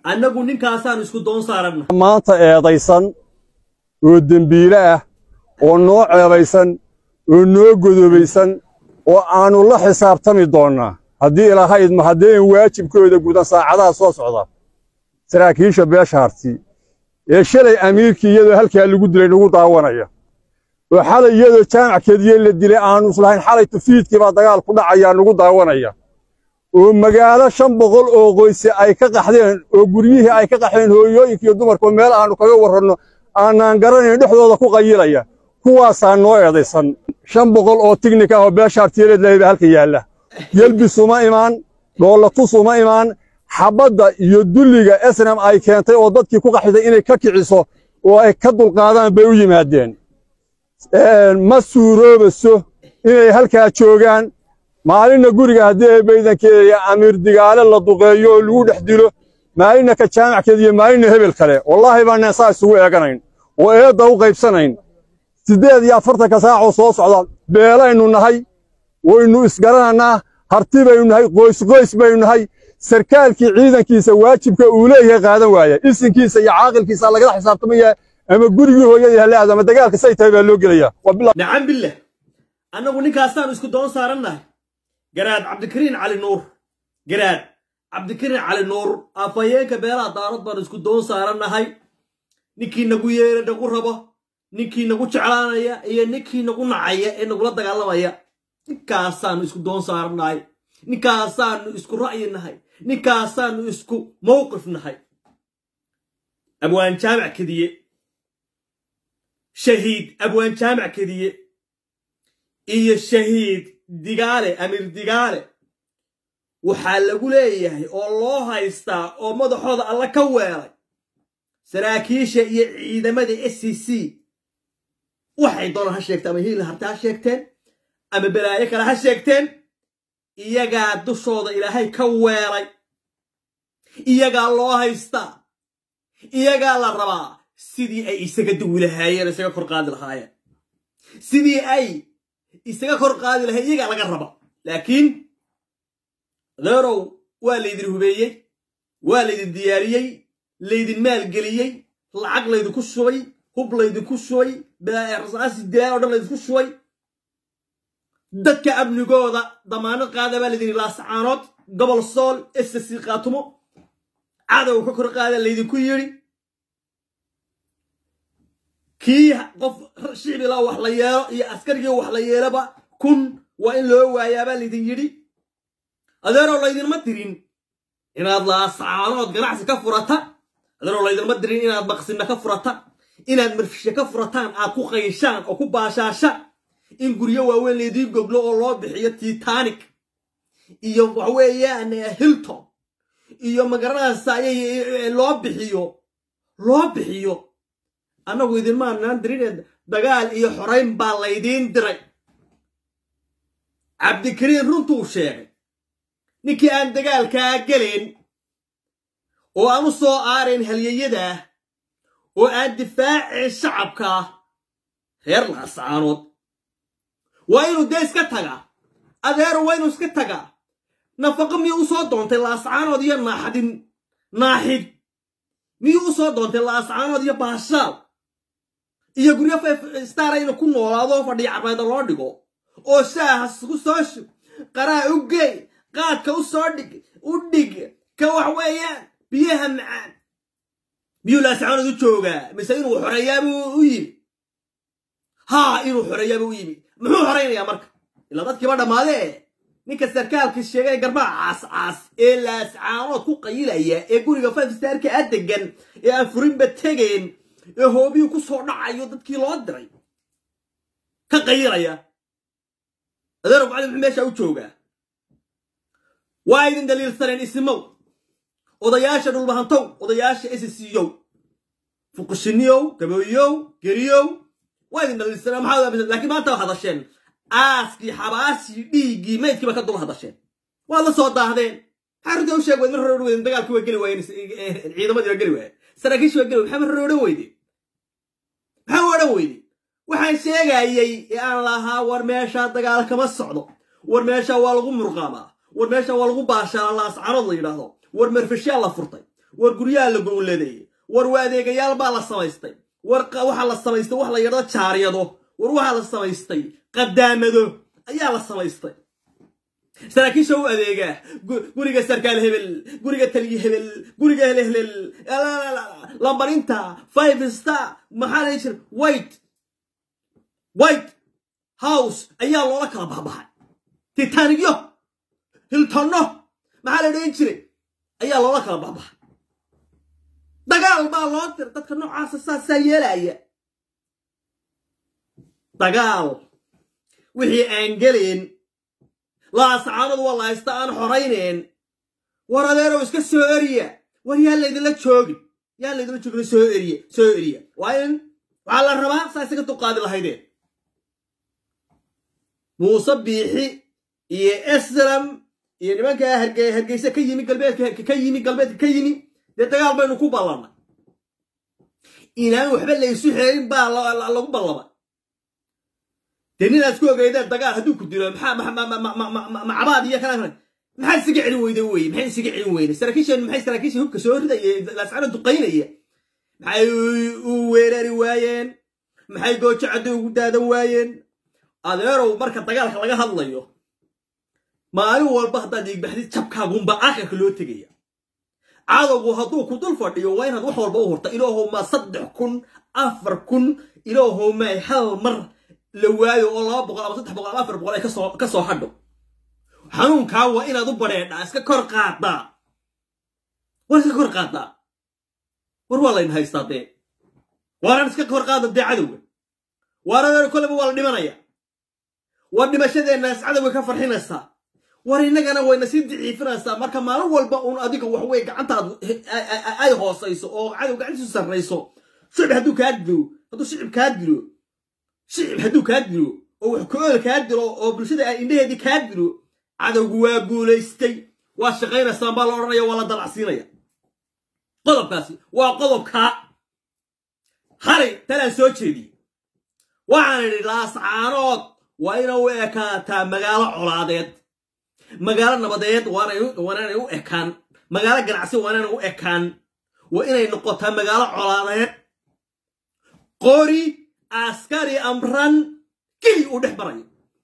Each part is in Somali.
annagu ninkaasaan isku doon saarana maanta eedaysan oo dambiile ah oo noo ceebaysan oo noo godobaysan oo aanu la xisaabtami doonaa haddii ilaahay idmo haddeen waajibkooda gudan saacadaha soo socda saraakiisha beesha harti ee shalay amiirkii iyadoo halkaa lagu dilay nagu daawanaya oo xalay iyadoo jaamac Kediye la dilay aanu islahayn xalay tufiidkii baa dagaal ku dhacaya nagu daawanaya oo magaalo 500 oo qoys ay ka qaxdeen oo guryihii ay ka qaxeen hooyooyinkii dumarku meel aanu kaga warrano aanan garanayn dhexdooda ku qayilaya kuwaasaan noo eedaysan 500 oo tignik ah oo beesha hartiyeed leeyahay halka yaala yelbisuma imaan dhoolatusuma imaan xabadda iyo dulliga SNM ay keentay oo dadkii ku qaxday inay ka kiciso oo ay ka dulqaadaan bay u yimaadeen ma suuroobaso inay halkaa joogaan maalinna guriga haddii baydankeeya amiir digaale la duqeeyo oo lagu dhex dilo maalinna ka jaamac Kediye maalinna hebel kale wallahi baan saa isugu eeganayn oo eedda u qaybsanayn 48 saac oo soo socda beelaynu nahay waynu isgaranaa harti baynu nahay qoys baynu nahay sarkaalkii ciidankiisa waajibka uu leeyahay qaadan waaya isinkiisa iyo caaqilkiisa laga xisaabtamaya ama gurigii hooyadii halaada ama dagaalka say tahay baa loo gelaya wabillahi nacam billah annagu ninkaasaan isku doon saaranahay garaad cabdikariin cali nuur afayeenka beelaha daarad baan isku doon saaranahay ninkii nagu yeeray dhagu rabo ninkii nagu jeclaanaya iyo ninkii nagu nacaya ee nagula dagaalamaya ninkaasaan isku doon saaranahay ninkaasaan isku ra'yi nahay ninkaasaan isku mowqif nahay abwaan jaamac Kediye shahiid abwaan jaamac Kediye iyo shahiid digaale amiir digaale waxaa lagu leeyahay oo loo haystaa oo madaxooda alla ka weelay saraakiisha iyo ciidamada SCC waxay doonaan ha sheegtaan ama hiil harta ha sheegteen ama balaayo kale ha sheegteen iyagaa dushooda ilaahay ka weelay iyagaa loo haystaa iyagaa la rabaa sidii ay isaga duwi lahaayeen isaga kor qaadi lahaayeen sidii ay isaga kor qaadi lahaayeen iyagaa laga raba laakiin adeerow waa laydin hubeeyey waa laydin diyaariyey laydin maalgeliyey lacag laydinku shubay hub laydinku shubay rasaasi dilaan oo dhan laydinku shubay dadka amnigooda damaanad qaada baa laydin laascaanood gobol sool SSC qaatumo cadow ka kor qaada laydinku yiri kii qof shicbi la wax la yeelo iyo askarigii wax la yeelaba kun waa in loo waayaa baa laydin yiri adeerow laydinma dirin inaad laascaanood ganacsi ka furata adeerow laydinma dirin inaad baqsinna ka furata inaad marfisha ka furataan aad ku qayshaan oo ku baashaasha in guryo waaweyn leedii goblo oo loo bixiyo Titanic iyo wax weeyaan Hilton iyo magaranaysa ay loo bixiyo anagu idin ma aanan dirin dagaal iyo xoreyn baa laydin diray Cabdikariin runtuu sheegay ninkii aan dagaalka galeen oo aan soo aareen halyeyada oo aan difaacay shacabka reer laascaanood waa inuu dees ka taga adeer waa inuu iska taga nafaqo miyuu soo doontay laascaanood iyo naaxid miyuu soo doontay laascaanood iyo baashaal iyo guryo star ayna ku noolaado fadhiya carbeed loo dhigo oo shaaha ku soo shub qaraa u geey qaadka u soo dhig ka wax weeyaan biyaha macaan biyo laascaanood u jooga mise inuu xoreeyaabo u yimi inuu xoreeyaabo u yimi muxuu horeynayaa marka ila dadkii ba dhamaadee ninka sarkaalka sheegay garbaa caas ee laascaanood ku qayilaya ee guriga 5 starka adegan ee afurinba tageen ee hoobiyo ku soo dhacayo dadkii loo diray ka qayilaya adeero bacdi meesha u jooga waa idin daliil sareen ismow odayaasha dhulbahantow odayaasha SCO fuqshiniyow gaboyow geriyow waa idin daliil sareen maxaa laakiin maanta hadasheen aaski xabaasi dhiigi meedkiiba ka dul hadasheen waa la soo daahdeen xarunta u sheeg wadin roodweyn dagaalku waa gali waayeen ciidamadii waa gali waayeen saraakiishu waa gali maxaa roodhan weydi waxaan sheegayay aan lahaa war meesha dagaal kama socdo war meesha waa lagu murqaama war meesha waa lagu baashaa laascaanood la yiraahdo war marfishaa la furtay ورقريال لقولدي ورواديك يالبا لا سميستي waxa la samaystay wax la yiraahdo jaariyado war waxa la samaystay qadaamado ayaa la samaystay saraakiisha u adeega guriga sarkaal hebel guriga taliye hebel guriga helel lambarinta 5 star maxaa jir white house ayaa loola kala baxbaxay titaniyo hiltono maxaa la dhigan jiray ayaa loola kala baxbaxay dagaal baa loo tir dadka noocaas saasa yeelaya dagaal wixii aan gelin la ascaanadu wala istaan xoreyneen waradeero iska soo eriya war yaa la joogi soo eriya waa la rabaa saasiga tuqaadi lahaydeen Muuse Biixi iyo Esram iyo nimanka hargeysa ka yimi galbeedka ka yimi dagaal baynu ku ballanay inaan waxba la isu xeerin baa lagu ballaba teninaad ku ogeeyda dagaal haduu ku dilo macabaad iyo kana maxay siga cilin weyday saraakiisha hubka soo riday la ascaana duqeynaya maxay u weerari waayeen maxay goojo cad ugu daadan waayeen adeerow marka dagaalka laga hadlayo maalin walba hadda dhiigbaxdid jabkaagunba aakhirka loo tagaya عادو هادو كدول فاديو وين هاد wax walba u horta ilaahu ma 3000 4000 ilaahu ma hal mar la waayo oo 200 300 400 ka soo hadho xanuunka waa inaad u bareedha iska kor qaada war wala in haystade waran iska kor qaada cadowga waran kulaba wala dhimanaya war dhimashadeena cadowga ka farxinaysa war inagana wayna si daciifinaysa marka maalin walba uu adiga wax way gacantaad ay hoosayso oo cadow gacantiisu sarreyso shicib haduu ka dilo oo wax ku ool ka dilo oo bulshada ay indheedii ka dilo cadowgu waa guuleystay waa shaqeynaysa baa la oranaya wala dalacsiinaya qodobkaasi waa qodobka xari talaan soo jeediyay waxaan idhi laascaanood waa inuu ekaataa magaalo colaadeed magaalo nabadeed waana u ekaan magaalo ganacsi waana u ekaan waa inay noqotaa magaalo colaadeed qori askari amran kili u dhexbarayo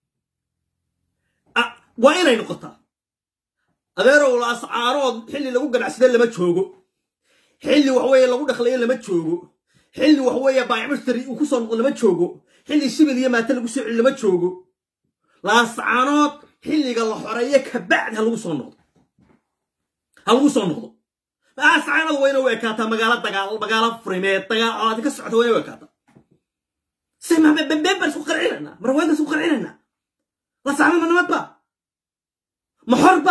waa inay noqotaa adeerow laascaarood xilli lagu ganacsado lama joogo xilli wax weeye lagu dhaqlayo lama joogo xilli wax weeye baayac mushtari uu ku soo noqdo lama joogo xilli shibil iyo maata lagu soo celi lama joogo laascaanood xilliga la xoreeyo ka bacd ha lagu soo noqdo laascaanood wayna u ekaataa magaalo furimeed dagaal aad ka socota wayna u ekaataa sima bemba isku qarcinayna marwada isku qarcinayna laascaanood ma nabadba محربة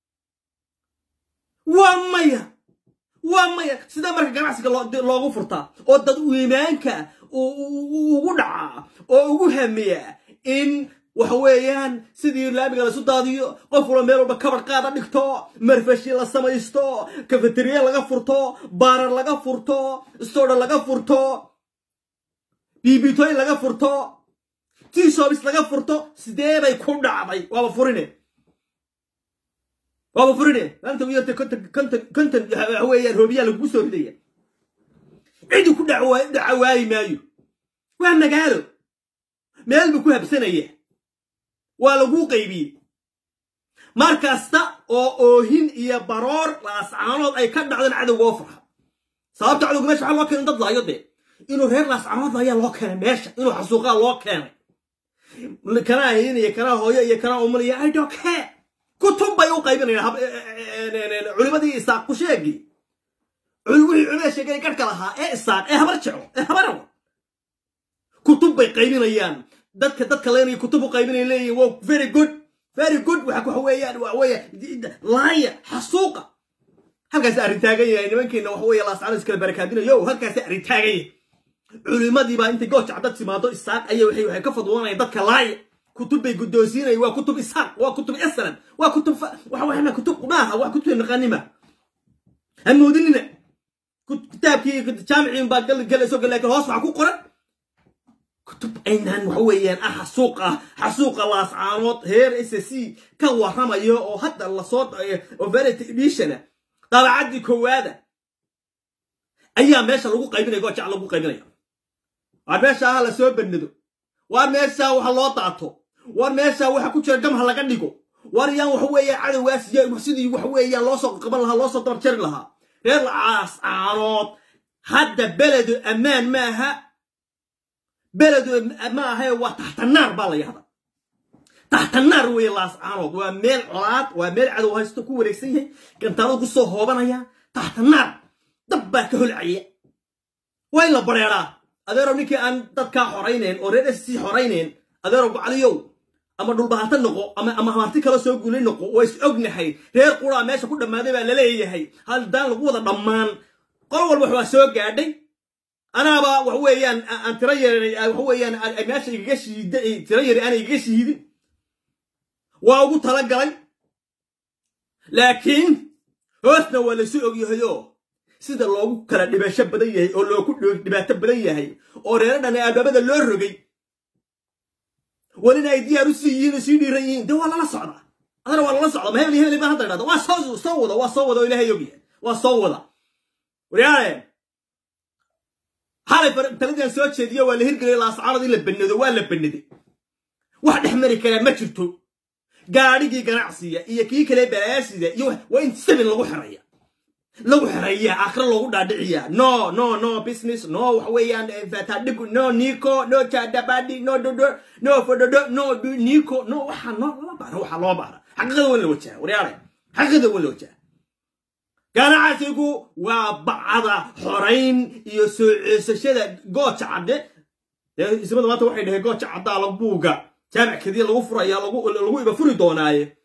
وامية سيدا مركا ganacsiga loogu furtaa oo dad iimaanka ugu dhaca oo ugu hamiya in waxa weeyaan sidii laamiga la soo daadiyo qof wala meel walba kabar qaada dhigto marfashi la samaysto cafeteria laga furto bar laga furto store laga furto bibitoy laga furto tea shops laga furto sidee bay ku dhacday waaba furine أنت وياك كنت هواية روبيا لبوسو هدية عيدو كل دعواي مايو وأنا قالوا ما يلبكوها بسنة ولا بو قيبي ماركاستا أو هين يا برار لاسعانات أي كان بعدين عدو وافرها صابت عدو ماشي على الله كان ضد ضايده إنه غير لاسعانات ضايا الله كان ماشي إنه حسوقها الله كان كان هين يا كان هويا يا كان أمي يا عيدو كه كتب بيو قايبين علماء إساق كشيء علماء شيء كذا لها إساق هبرتشوا هبروا كتب بيقايبين أيام دتك لين كتب قايبين لي و very good وحكوا هواية لاية حسوقة هكذا سأري تاجي يعني ممكن لو هواية الله سبحانه وتعالى بركاتنا يو هكذا سأري تاجي علماء دي بقى أنت جوش عدد سماطو إساق أيه وحي كفض وانا دتك لاية كتب بيقدوسين أيوة كتب إسحاق وكتب إسلام وكتب وحنا كتب معها وكتب الغنيمة الموديننا كتاب كي جامعين بعد جلسوا قال لك الهوس معكو قرأ كتب أينهن وحويان حسوق الله سعامات هير إساسي كوهما يو حتى الله صوت وفرت بيشنا طلع عدي كواده أيام ماشى لقوا قايبين يقول جعل لقوا قايبين يا وماشى هلا سوى بندو وماشى وحلوات عطو وماشى وحكوش الجمع هلا قديكو وريان وحوية على واسية وحسيدي وحوية لوصق قبل لها لوصق ترتر لها غير عاص عروض هذا بلد أمان ماها بلد ماها وتحت النار بالله هذا تحت النار ويلاس عروض وميل عرات وميل عدو هاستكو وريسيه كنت أنا قصة هوبنا تحت النار دبك هالعية وين بريرا أدرو نيكي أن تدك حرينين أوريد السي حرينين أدرو عليو أما دول بهاتن نقو أما هارتي كلا سوق يقولين نقو ويس أغني هاي هير قرا ماشى كل ما ذي بلليه هاي هل دان لقوة ضمان قالوا والوحوة سوق قاعدين أنا با وهو ين أن ترير وهو ين ماشى يجيش ترير أنا يجيش يدي وأقول تلقى لكن هوسنا ولا سوق يهدو sida loogu kala dhibasho badan yahay oo loo ku dhibaato badan yahay oo reeradana albaabada loo rogay walina ay diyaar u siiyeen si dhiirayeen de wala la socda adana wala la socda ma hebel baa hadda dhado waa soo wada ilaahay yogiya waa soo wada wariyaale xalay talidan soo jeediyo waa la hirgelay la ascaarada la banado waa la banaday wax dhexmari kara ma jirto gaarigii ganacsiga iyo kii kale balaasida iyo waa in sabin lagu xiraya لو حرية آخر لو دادعية no business no وحويان فتادق no نيكو no تادبادي no دودو no فدودو no نيكو no وحا no لا بارا وحا لا بارا حقا ولا وجه وريالي حقا ولا وجه كان عاسيقو وبعض حرين يسوشيدا قوش عبد اسمه ما توحي له قوش عبد على بوغا جامع كذي لو فريا لو يبقى فري دوناي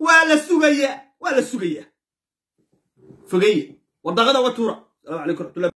ولا السوقية فقيه والضغط وتورا السلام عليكم ورحمة الله